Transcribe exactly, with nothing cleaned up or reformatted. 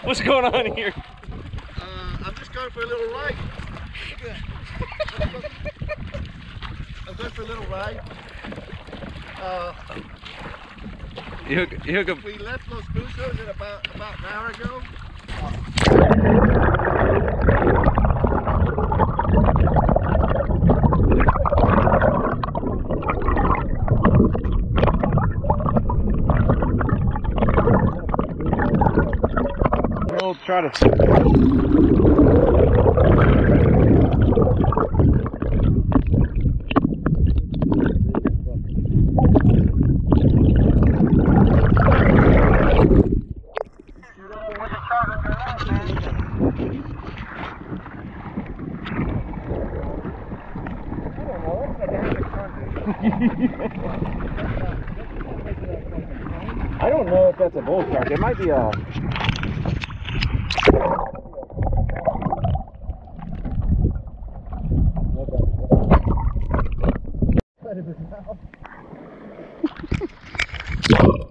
What's going on here? Uh, I'm just going for a little ride. I'm going for a little ride. Uh, You hook, you hook up. we left Los Busos at about about an hour ago. We'll try to. I don't know if that's a bull shark. It might be a. Cut it out.